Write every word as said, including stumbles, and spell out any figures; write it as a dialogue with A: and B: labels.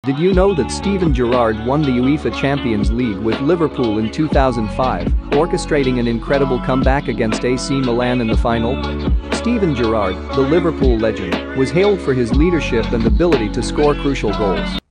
A: Did you know that Steven Gerrard won the UEFA Champions League with Liverpool in two thousand five, orchestrating an incredible comeback against A C Milan in the final? Steven Gerrard, the Liverpool legend, was hailed for his leadership and ability to score crucial goals.